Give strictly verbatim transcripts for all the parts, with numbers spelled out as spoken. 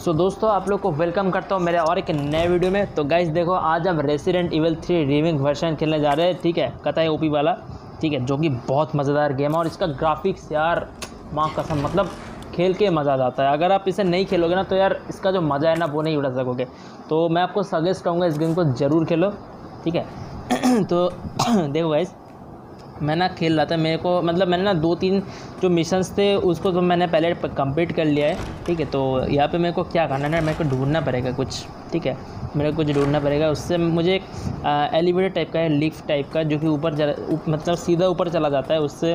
सो so, दोस्तों आप लोग को वेलकम करता हूँ मेरे और एक नए वीडियो में। तो गाइस देखो, आज हम Resident Evil three remake version खेलने जा रहे हैं। ठीक है, कतई ओपी वाला, ठीक है, जो कि बहुत मज़ेदार गेम है। और इसका ग्राफिक्स यार माँ कसम, मतलब खेल के मज़ा आ जाता है। अगर आप इसे नहीं खेलोगे ना तो यार इसका जो मज़ा है ना वो नहीं उड़ा सकोगे। तो मैं आपको सजेस्ट करूँगा इस गेम को ज़रूर खेलो, ठीक है। तो देखो गाइस, मैं ना खेल रहा था, मेरे को मतलब मैंने ना दो तीन जो मिशंस थे उसको तो मैंने पहले कंप्लीट कर लिया है, ठीक है। तो यहाँ पे मेरे को क्या करना है ना, मेरे को ढूंढना पड़ेगा कुछ, ठीक है, मेरे को कुछ ढूंढना पड़ेगा। उससे मुझे एक एलिवेटर टाइप का है, लिफ्ट टाइप का, जो कि ऊपर मतलब सीधा ऊपर चला जाता है। उससे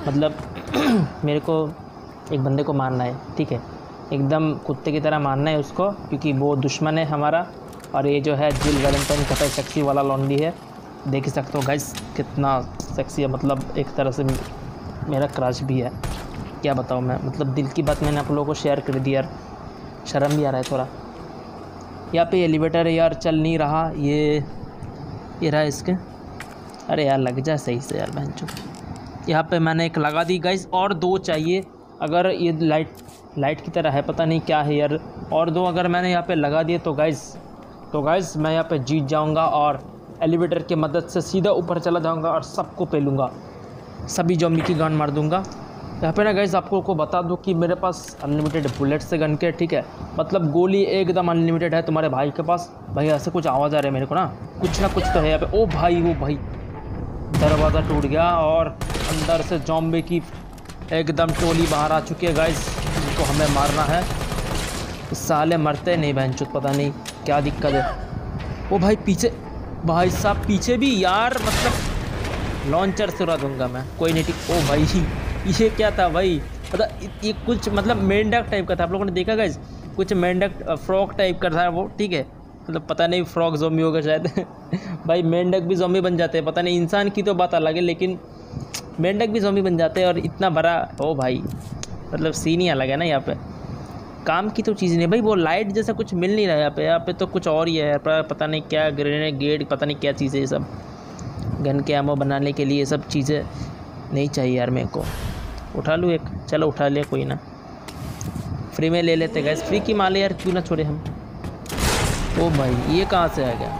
मतलब मेरे को एक बंदे को मारना है, ठीक है, एकदम कुत्ते की तरह मारना है उसको, क्योंकि वो दुश्मन है हमारा। और ये जो है जिल वैलेंटाइन कतई सेक्सी वाला लॉन्डी है, देख ही सकते हो गाइस कितना सेक्सी है। मतलब एक तरह से मेरा क्रश भी है, क्या बताऊँ मैं, मतलब दिल की बात मैंने आप लोगों को शेयर कर दी यार, शर्म भी आ रहा है थोड़ा। यहाँ पे एलिवेटर यार चल नहीं रहा, ये ये रहा इसके, अरे यार लग जाए सही से यार बहनचोद। यहाँ पे मैंने एक लगा दी गाइस, और दो चाहिए। अगर ये लाइट लाइट की तरह है, पता नहीं क्या है यार, और दो अगर मैंने यहाँ पे लगा दिए तो गाइस तो गाइस मैं यहाँ पे जीत जाऊँगा और एलिवेटर की मदद से सीधा ऊपर चला जाऊंगा और सबको पेलूंगा, सभी जॉम्बी की गन मार दूंगा। यहाँ पे ना गाइस आपको को बता दूं कि मेरे पास अनलिमिटेड बुलेट से गन के, ठीक है, मतलब गोली एकदम अनलिमिटेड है। तुम्हारे भाई के पास भाई ऐसे कुछ आवाज़ आ रहा है मेरे को ना, कुछ ना कुछ तो है यहाँ पे। ओ भाई वो भाई दरवाज़ा टूट गया और अंदर से जॉम्बी की एकदम टोली बाहर आ चुकी है गाइस, जिनको हमें मारना है। साले मरते नहीं बहनचोद, पता नहीं क्या दिक्कत है। ओ भाई पीछे, भाई साहब पीछे भी यार, मतलब लॉन्चर से उड़ा दूंगा मैं, कोई नहीं, ठीक। ओ भाई ये क्या था भाई, मतलब ये कुछ मतलब मेंढक टाइप का था, आप लोगों ने देखा गाइस, कुछ मेंढक फ्रॉक टाइप का था वो, ठीक है, मतलब पता नहीं फ्रॉक ज़ॉम्बी होगा शायद। भाई मेंढक भी ज़ॉम्बी बन जाते हैं, पता नहीं, इंसान की तो बात अलग है, लेकिन मेंढक भी ज़ॉम्बी बन जाते हैं। और इतना बड़ा, ओ भाई मतलब सीन ही अलग है ना यहाँ पे, काम की तो चीज़ नहीं भाई। वो लाइट जैसा कुछ मिल नहीं रहा है यहाँ पे, यहाँ पे तो कुछ और ही है, पता नहीं क्या ग्रेनेड गेट, पता नहीं क्या चीज़ है ये सब, गन के एमो बनाने के लिए ये सब चीज़ें नहीं चाहिए यार मेरे को। उठा लूँ एक, चलो उठा लिया, कोई ना, फ्री में ले लेते गैस, फ्री की माले यार, क्यों ना छोड़े हम। ओ भाई ये कहाँ से आ गया,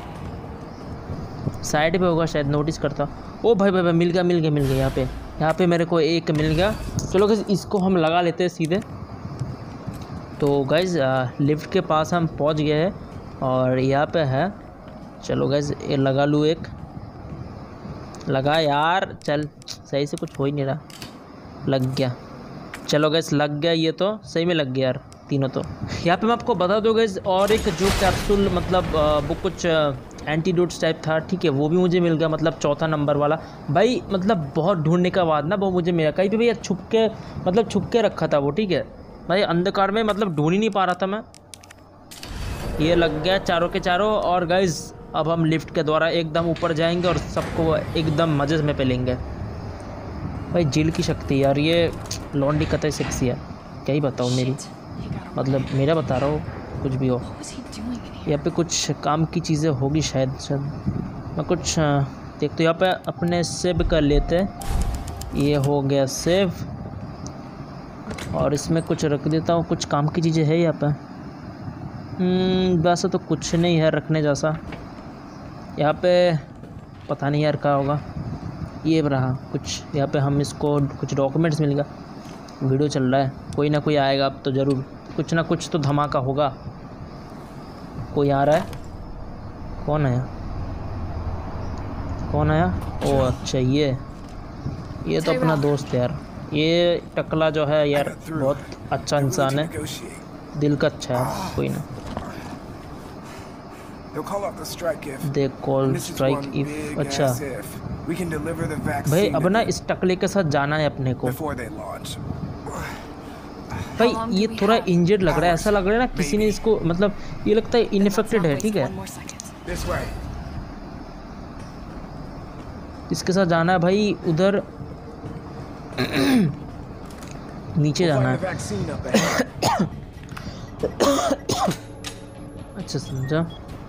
साइड पे होगा शायद, नोटिस करता। ओ भाई भाई भाई मिल गया मिल गया मिल गया, यहाँ पे यहाँ पे मेरे को एक मिल गया। चलो गैस इसको हम लगा लेते हैं सीधे। तो गाइज़ लिफ्ट के पास हम पहुंच गए हैं और यहाँ पे है, चलो गाइज़ ये लगा लूँ एक, लगा यार, चल सही से कुछ हो ही नहीं रहा, लग गया, चलो गाइज़ लग गया, ये तो सही में लग गया यार तीनों तो। यहाँ पे मैं आपको बता दूँ गाइज़, और एक जो कैप्सूल मतलब वो कुछ एंटीडोट्स टाइप था, ठीक है, वो भी मुझे मिल गया, मतलब चौथा नंबर वाला भाई, मतलब बहुत ढूंढने के बाद ना वो मुझे मिला कहीं पे भैया, छुप के, मतलब छुप के रखा था वो, ठीक है भाई, अंधकार में मतलब ढूंढ ही नहीं पा रहा था मैं। ये लग गया चारों के चारों। और गाइज अब हम लिफ्ट के द्वारा एकदम ऊपर जाएंगे और सबको एकदम मजे में पेलेंगे। भाई जिल की शक्ति यार, ये लॉन्डी कतई सेक्सी है, क्या ही बताऊँ, मेरी मतलब मेरा बता रहा हूँ, कुछ भी हो यहाँ पे कुछ काम की चीज़ें होगी शायद शायद मैं कुछ देख, तो यहाँ पे अपने सेव कर लेते, ये हो गया सेव, और इसमें कुछ रख देता हूँ, कुछ काम की चीज़ें है यहाँ पे। वैसे तो कुछ नहीं है रखने जैसा यहाँ पे, पता नहीं यार क्या होगा। ये रहा कुछ यहाँ पे, हम इसको कुछ डॉक्यूमेंट्स मिल गया, वीडियो चल रहा है, कोई ना कोई आएगा अब तो ज़रूर, कुछ ना कुछ तो धमाका होगा। कोई आ रहा है, कौन आया कौन आया ओ अच्छा ये ये तो अपना दोस्त है यार, ये टकला जो है यार बहुत अच्छा इंसान है, दिल का अच्छा है, कोई ना। दे कॉल स्ट्राइक इफ, अच्छा भाई अब ना इस टकले के साथ जाना है अपने को। भाई ये थोड़ा इंजर्ड लग रहा है, ऐसा लग रहा है ना किसी ने इसको, मतलब ये लगता है इन्फेक्टेड है, ठीक है, इसके साथ जाना है भाई, उधर नीचे जाना है। अच्छा समझा,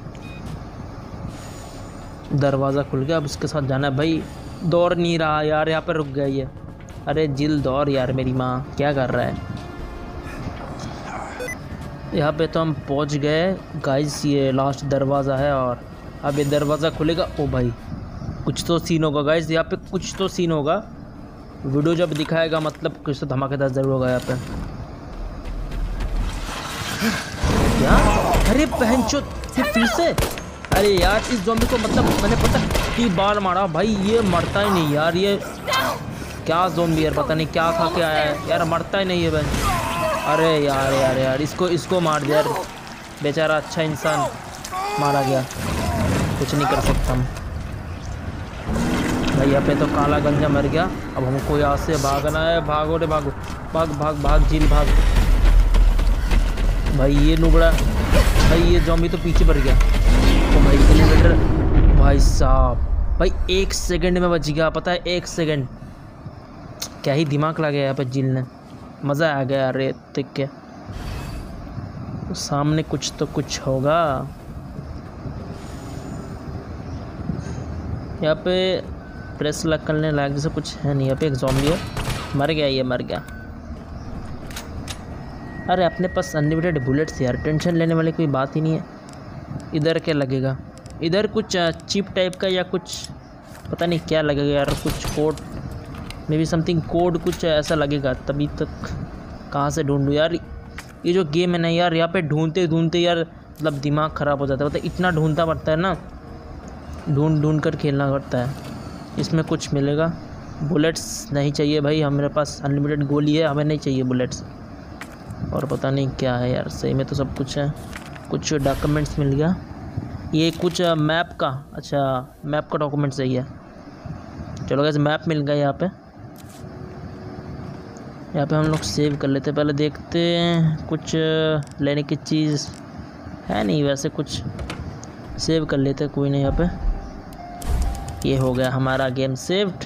दरवाज़ा खुल गया, अब इसके साथ जाना है भाई। दौड़ नहीं रहा यार, यहाँ पर रुक गया ये, अरे जिल दौड़ यार, मेरी माँ क्या कर रहा है। यहाँ पे तो हम पहुँच गए गाइस, ये लास्ट दरवाज़ा है और अब ये दरवाज़ा खुलेगा। ओ भाई कुछ तो सीन होगा गाइस, यहाँ पे कुछ तो सीन होगा। वीडियो जब दिखाएगा मतलब कुछ तो धमाकेदार ज़रूर होगा यहाँ पे। क्या? अरे बहनचोद फिर से। अरे यार इस ज़ॉम्बी को मतलब मैंने पता कितनी बार मारा भाई, ये मरता ही नहीं यार। ये क्या ज़ॉम्बी यार, पता नहीं क्या खा के आया है यार, मरता ही नहीं है बहन। अरे यार यार यार इसको इसको मार दिया यार, बेचारा अच्छा इंसान मारा गया, कुछ नहीं कर सकता हम भाई। यहाँ पे तो काला गंजा मर गया। अब हमको यहाँ से भागना है। भागो रे भागो, भाग भाग भाग झील भाग। भाई ये नुबड़ा भाई, ये ज़ॉम्बी तो पीछे पड़ गया। ओ भाई एलिवेटर भाई साहब, भाई एक सेकंड में बच गया, पता है एक सेकंड। क्या ही दिमाग लगा यहाँ पे झील ने, मज़ा आ गया। अरे देख के तो सामने कुछ तो कुछ होगा। यहाँ पे प्रेस लग करने लायक जैसे कुछ है नहीं। यहाँ पे एक ज़ॉम्बी है, मर गया, ये मर गया। अरे अपने पास अनलिमिटेड बुलेट्स यार, टेंशन लेने वाली कोई बात ही नहीं है। इधर क्या लगेगा? इधर कुछ चिप टाइप का या कुछ पता नहीं क्या लगेगा यार, कुछ code may be something code कुछ ऐसा लगेगा। तभी तक कहाँ से ढूंढूँ यार, ये जो गेम है ना यार, यहाँ पे ढूंढते ढूंढते यार मतलब दिमाग ख़राब हो जाता है। मतलब इतना ढूंढना पड़ता है ना, ढूंढ ढूंढ कर खेलना पड़ता है। इसमें कुछ मिलेगा? बुलेट्स नहीं चाहिए भाई, हमारे पास अनलिमिटेड गोली है, हमें नहीं चाहिए बुलेट्स। और पता नहीं क्या है यार, सही में तो सब कुछ है। कुछ डॉक्यूमेंट्स मिल गया, ये कुछ मैप का, अच्छा मैप का डॉक्यूमेंट सही है। चलो गाइस मैप मिल गया यहाँ पे। यहाँ पे हम लोग सेव कर लेते हैं, पहले देखते हैं कुछ लेने की चीज़ है नहीं, वैसे कुछ सेव कर लेते हैं, कोई नहीं। यहाँ पे ये हो गया हमारा गेम सेव्ड।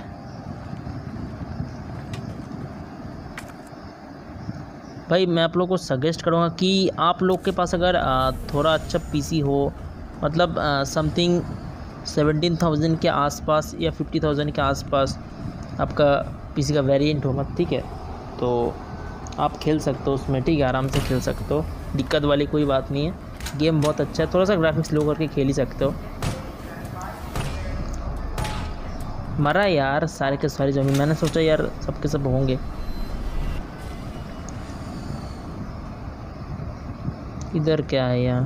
भाई मैं आप लोगों को सजेस्ट करूँगा कि आप लोग के पास अगर थोड़ा अच्छा पीसी हो, मतलब समथिंग सेवेंटीन थाउजेंड के आसपास या फिफ्टी थाउजेंड के आसपास आपका पीसी का वेरिएंट हो, मत ठीक है, तो आप खेल सकते हो उसमें, ठीक है, आराम से खेल सकते हो, दिक्कत वाली कोई बात नहीं है। गेम बहुत अच्छा है, थोड़ा सा ग्राफिक्स लो करके खेल ही सकते हो। मरा यार सारे के सारे ज़मीन, मैंने सोचा यार सबके सब होंगे। इधर क्या है यार?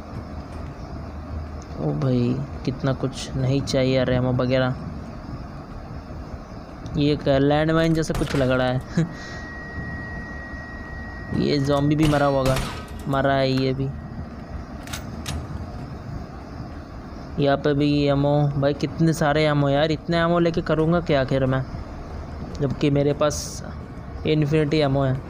ओ भाई कितना कुछ नहीं चाहिए यार, रेमो वगैरह। ये क्या लैंड माइन जैसा कुछ लग रहा है। ये ज़ॉम्बी भी मरा होगा, मरा है ये भी। यहाँ पे भी एमो, भाई कितने सारे एमो यार, इतने एमो लेके करूँगा क्या आखिर मैं, जबकि मेरे पास इन्फिनिटी एमो है।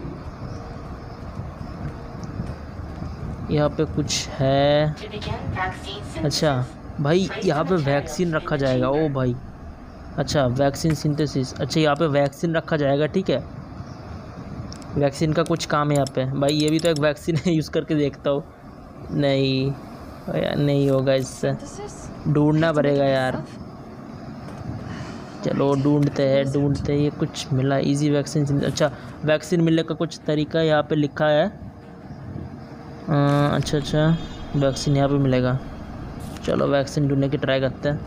यहाँ पे कुछ है, अच्छा भाई यहाँ पे वैक्सीन रखा जाएगा। ओ भाई अच्छा वैक्सीन सिंथेसिस, अच्छा यहाँ पे वैक्सीन रखा जाएगा, ठीक है, वैक्सीन का कुछ काम है यहाँ पे। भाई ये भी तो एक वैक्सीन है, यूज़ करके देखता हूँ। नहीं यार नहीं होगा, इससे ढूंढना पड़ेगा यार। चलो ढूंढते हैं ढूंढते हैं। ये कुछ मिला इजी वैक्सीन, अच्छा वैक्सीन मिलने का कुछ तरीका यहाँ पे लिखा है। आ, अच्छा अच्छा वैक्सीन यहाँ पे मिलेगा। चलो वैक्सीन ढूंढने की ट्राई करते हैं।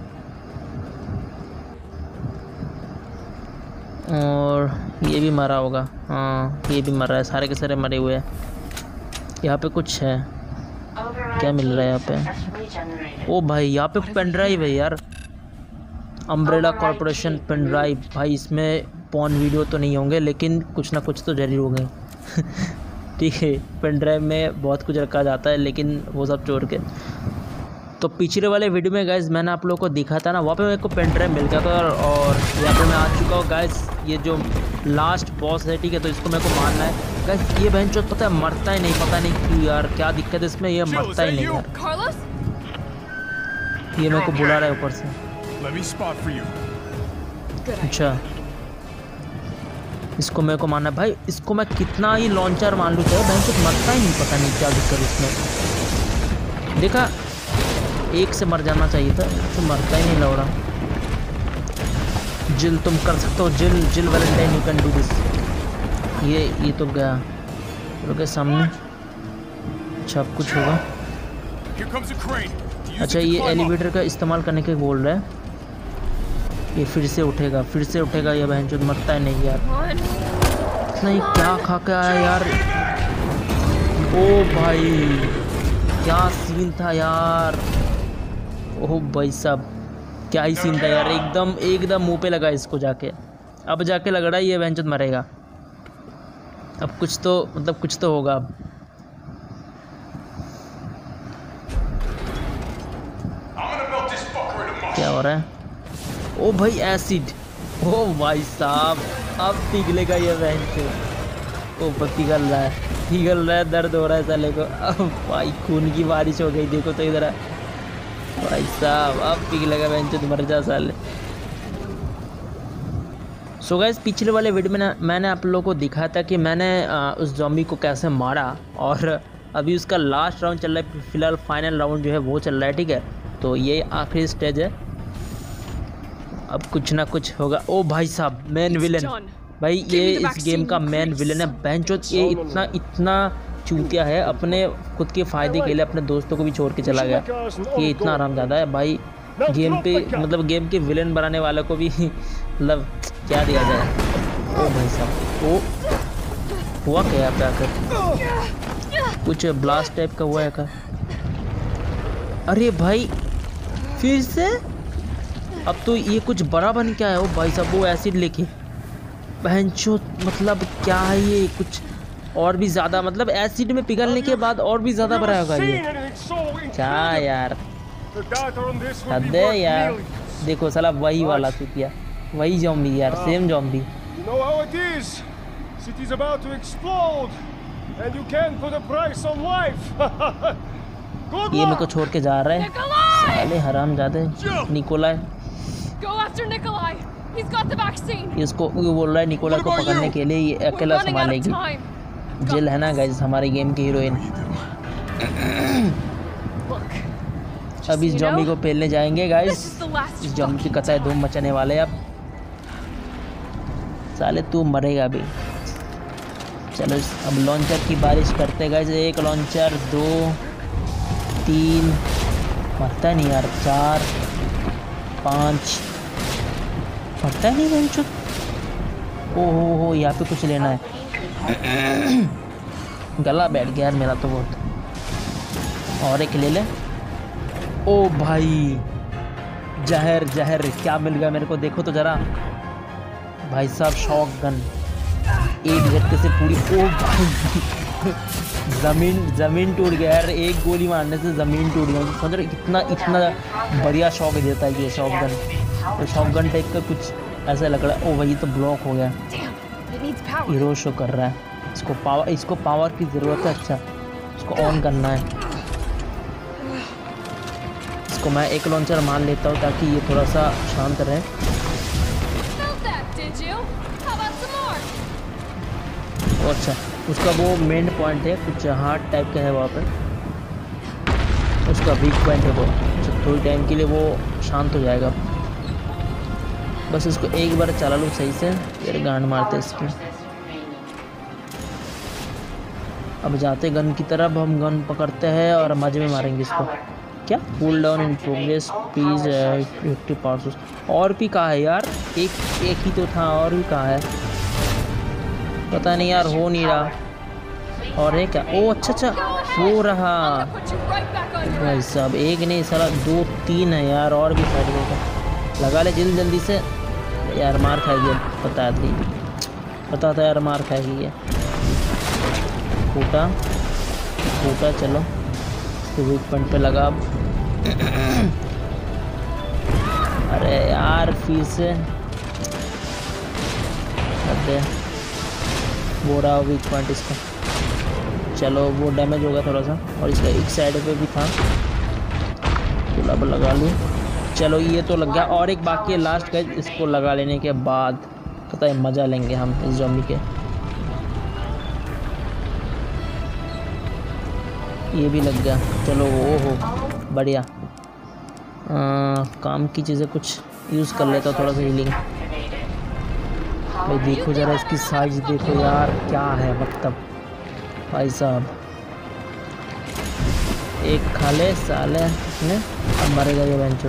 और ये भी मरा होगा, हाँ ये भी मर रहा है, सारे के सारे मरे हुए हैं। यहाँ पे कुछ है, क्या मिल रहा है यहाँ पे? ओ भाई यहाँ पे पेन ड्राइव है यार, अम्ब्रेला कॉर्पोरेशन पेन ड्राइव। भाई इसमें पॉन वीडियो तो नहीं होंगे, लेकिन कुछ ना कुछ तो जरूर होंगे। ठीक है, पेन ड्राइव में बहुत कुछ रखा जाता है, लेकिन वो सब छोड़ के। तो पिछले वाले वीडियो में गाइज मैंने आप लोगों को दिखा था ना, वहाँ पे मेरे को पेन ड्राइव मिल गया था। और यहाँ पे मैं आ चुका हूँ गाइज, ये जो लास्ट बॉस है, ठीक है, तो इसको मेरे को मारना है गाइज। ये बहन चोद पता है मरता ही नहीं, पता नहीं क्यों यार, क्या दिक्कत है इसमें, ये मरता ही नहीं यार। ये मेरे को बुला रहा है ऊपर से। अच्छा इसको मेरे को मारना है भाई, इसको मैं कितना ही लॉन्चर मान लूँ चाहे बहन चोद मरता ही नहीं, पता नहीं क्या दिक्कत इसमें। देखा एक से मर जाना चाहिए था, तो मरता ही नहीं लग रहा। जिल तुम कर सकते हो, Jill Jill Valentine you can do this. ये ये तो गया रुके सामने। अच्छा अब कुछ होगा। अच्छा ये एलिवेटर का इस्तेमाल करने के बोल रहा है। ये फिर से उठेगा, फिर से उठेगा। ये बहन जो मरता है नहीं यार। नहीं क्या खा के आया यार। ओ भाई क्या सीन था यार। ओह भाई साहब क्या ही सीन था यार। एकदम एकदम मुंह पे लगा इसको जाके। अब जाके लग रहा है ये बहन मरेगा। अब कुछ तो मतलब कुछ तो होगा अब। क्या हो रहा है? ओ भाई एसिड। ओ भाई साहब अब पिघलेगा ये बहन से। ओ पिघल रहा है, पिघल रहा है, दर्द हो रहा है साले को। अब भाई खून की बारिश हो गई। देखो तो इधर भाई साहब अब पिघलेगा बहन से, मर जा साले। सो गाइस पिछले वाले वीडियो में ना मैंने आप लोगों को दिखाया था कि मैंने आ, उस ज़ॉम्बी को कैसे मारा, और अभी उसका लास्ट राउंड चल रहा है। फिलहाल फाइनल राउंड जो है वो चल रहा है, ठीक है। तो ये आखिरी स्टेज है, अब कुछ ना कुछ होगा। ओ भाई साहब मेन विलन भाई, ये इस गेम का मेन विलन है बहनचोद। ये इतना इतना चूतिया है, अपने खुद के फ़ायदे के लिए अपने दोस्तों को भी छोड़ के चला गया। ये इतना आरामज़्यादा है भाई। गेम पे मतलब गेम के विलन बनाने वालों को भी मतलब क्या दिया जाए। ओ भाई साहब ओ हुआ क्या पे आकर? कुछ ब्लास्ट टाइप का हुआ है क्या? अरे भाई फिर से अब तो ये कुछ बड़ा बन क्या है। ओ भाई साहब वो एसिड लेके बहनचोद, मतलब क्या है ये? कुछ और भी ज़्यादा, मतलब एसिड में पिघलने के बाद और भी ज़्यादा बड़ा होगा ये। क्या यार हद है यार। देखो साला वही वाला चुतिया, वही ज़ॉम्बी यार, सेम ज़ॉम्बी। ये मेरे को छोड़ के जा रहा है साले हरामजादे। निकोलाई इसको ये बोल रहा है निकोलाई को पकड़ने के लिए ये अकेला संभालेगी। जिल है ना गाइस हमारी गेम की हीरोइन। अब इस ज़ॉम्बी को पेलने जाएंगे गाइस। इस ज़ॉम्बी की कतई धूम मचाने वाले। अब साले तू मरेगा अभी। चलो अब लॉन्चर की बारिश करते गाइस। एक लॉन्चर, दो, तीन, मरता नहीं यार, चार, पाँच, मरता नहीं बंचो। ओ हो हो यहाँ पे कुछ लेना है। गला बैठ गया यार मेरा तो बहुत। और एक ले ले। ओ भाई जहर जहर क्या मिल गया मेरे को, देखो तो ज़रा भाई साहब। शॉक गन एक झटके से पूरी। ओ भाई ज़मीन ज़मीन टूट गया यार। एक गोली मारने से ज़मीन टूट गई। समझ रहे कितना इतना बढ़िया शॉक देता है ये शॉक गन। तो शॉक गन टाइप का कुछ ऐसा लग रहा है। ओ भाई तो ब्लॉक हो गया, हीरो शो कर रहा है। इसको पावर इसको पावर की ज़रूरत है। अच्छा इसको ऑन करना है। इसको मैं एक लॉन्चर मान लेता हूँ ताकि ये थोड़ा सा शांत रहे। ओ अच्छा उसका वो मेन पॉइंट है, कुछ हार्ट टाइप का है वहाँ पे, उसका वीक पॉइंट है वो। अच्छा थोड़ी टाइम के लिए वो शांत हो जाएगा। बस इसको एक बार चला लो सही से, फिर गांड मारते इसकी। अब जाते गन की तरफ, हम गन पकड़ते हैं और मजे में मारेंगे इसको। क्या cool down in progress please fifty पार्सेस। और भी कहाँ है यार? एक एक ही तो था, और भी कहाँ है पता नहीं यार, हो नहीं रहा। और है क्या? ओ अच्छा अच्छा हो रहा भाई साहब। एक नहीं सारा दो तीन है यार, और भी साइड में लगा ले जल्दी जल्दी से यार। मार खाएगी, पता थी पता था यार मार खाएगी ये। फूटा फूटा चलो तो वीक पॉइंट पे लगा। अरे यार फिर से दे वो रहा वीक पॉइंट इसका। चलो वो डैमेज होगा थोड़ा सा, और इसका एक साइड पे भी था तो अब लगा लूँ। चलो ये तो लग गया, और एक बाकी है लास्ट का। इसको लगा लेने के बाद पता है मज़ा लेंगे हम इस ज़ॉम्बी के। ये भी लग गया। चलो ओ हो बढ़िया। आ, काम की चीज़ें कुछ यूज़ कर लेता थोड़ा सा हीलिंग। भाई देखो ज़रा इसकी साइज देखो यार, क्या है मतलब भाई साहब। एक खा ले साले ने, अब मरेगा ये बेंचो।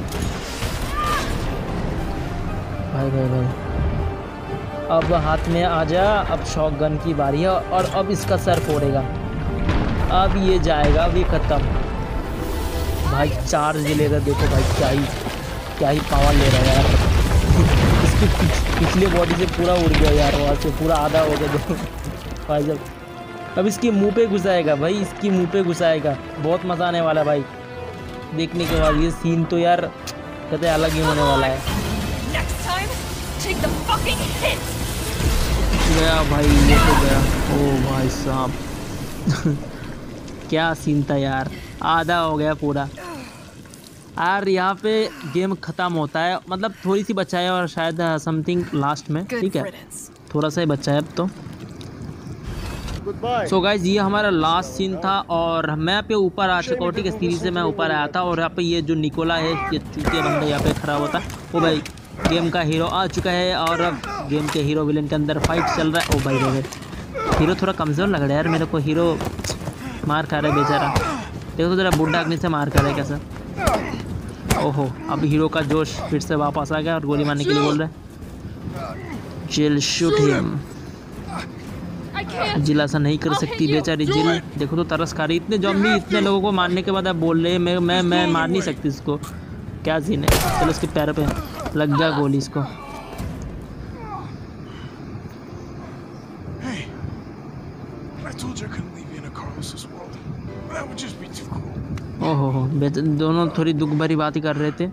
भाई भाई भाई अब हाथ में आ जा, अब शॉटगन की बारी है और अब इसका सर फोड़ेगा। अब ये जाएगा, अभी ख़त्म। भाई चार्ज ले रहा, देखो भाई क्या ही क्या ही पावर ले रहा है यार। इसकी पिछले बॉडी से पूरा उड़ गया यार, वहाँ से पूरा आधा हो गया देखो भाई। जब अब इसके मुंह पे घुसाएगा भाई, इसकी मुंह पे घुसाएगा। बहुत मज़ा आने वाला है भाई देखने के बाद। ये सीन तो यार कहते अलग ही होने वाला है। गया भाई, ये तो गया। ओ भाई साहब क्या सीन था यार, आधा हो गया पूरा यार। यहाँ पे गेम ख़त्म होता है, मतलब थोड़ी सी बचा है और शायद समथिंग लास्ट में, ठीक है थोड़ा सा ही बचा है अब तो। सो so गाइज ये हमारा लास्ट सीन था और मैं पे ऊपर आ चुका हूँ, ठीक है सीढ़ी से मैं ऊपर आया था। और यहाँ पे ये जो निकोला है, ये चूतिया बंदा यहाँ पे खड़ा होता है, वो भाई गेम का हीरो आ चुका है। और अब गेम के हीरो विलन के अंदर फाइट चल रहा है। ओ भाई रे, हीरो थोड़ा कमज़ोर लग रहा है यार मेरे को। हीरो मार खा रहा है बेचारा, देखो तो जरा बुढ़ा अग्नि से मार खा रहा है कैसा। ओहो, अब हीरो का जोश फिर से वापस आ गया और गोली मारने के लिए बोल रहा है। Chill shoot him. जिल ऐसा नहीं कर सकती बेचारी जिल, देखो तो तरस खा रही। इतने जॉम्बी इतने लोगों को मारने के बाद आप बोल रहे हैं मैं मैं मैं मार नहीं सकती इसको, क्या सीन है। चलो उसके पैर पे लग गया गोली इसको। ओहो हो, दोनों थोड़ी दुख भरी बात ही कर रहे थे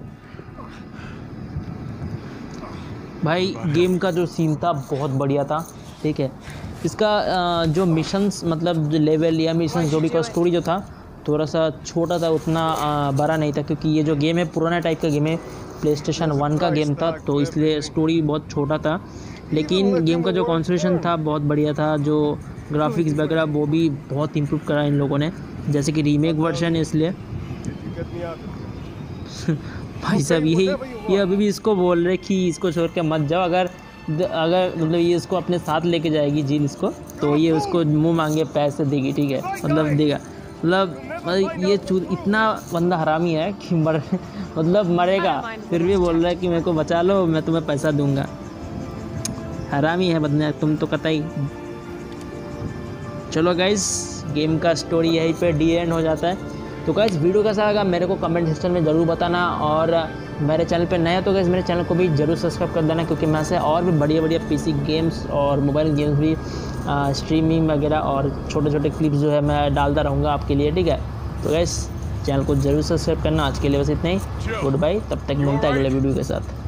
भाई। गेम का जो सीन था बहुत बढ़िया था, ठीक है। इसका जो मिशंस मतलब जो लेवल या मिशन जो भी का स्टोरी जो था थोड़ा सा छोटा था, उतना बड़ा नहीं था क्योंकि ये जो गेम है पुराना टाइप का गेम है, प्ले स्टेशन वन का गेम था, तो इसलिए स्टोरी बहुत छोटा था। लेकिन गेम का जो कॉन्सेप्शन था बहुत बढ़िया था, जो ग्राफिक्स वगैरह वो भी बहुत इम्प्रूव करा इन लोगों ने, जैसे कि रीमेक वर्जन है इसलिए। भाई साहब यही ये अभी भी इसको बोल रहे कि इसको छोड़ के मत जाओ। अगर अगर मतलब ये इसको अपने साथ लेके जाएगी जिल इसको, तो ये उसको मुंह मांगे पैसे देगी, ठीक है मतलब देगा। मतलब ये चूत इतना बंदा हरामी है कि मर मतलब मरेगा फिर भी बोल रहा है कि मेरे को बचा लो, मैं तुम्हें पैसा दूंगा। हरामी है बंदा तुम तो कतई। चलो गाइस गेम का स्टोरी यहीं पे डी एंड हो जाता है। तो गाइस वीडियो कैसा लगा मेरे को कमेंट सेक्शन में ज़रूर बताना, और मेरे चैनल पे नया तो गाइस मेरे चैनल को भी ज़रूर सब्सक्राइब कर देना, क्योंकि मैं से और भी बढ़िया बढ़िया पीसी गेम्स और मोबाइल गेम्स भी आ, स्ट्रीमिंग वगैरह और छोटे छोटे क्लिप्स जो है मैं डालता रहूँगा आपके लिए, ठीक है। तो गाइस चैनल को ज़रूर सब्सक्राइब करना। आज के लिए बस इतना ही, गुड बाय, तब तक मिलता है अगले वीडियो के साथ।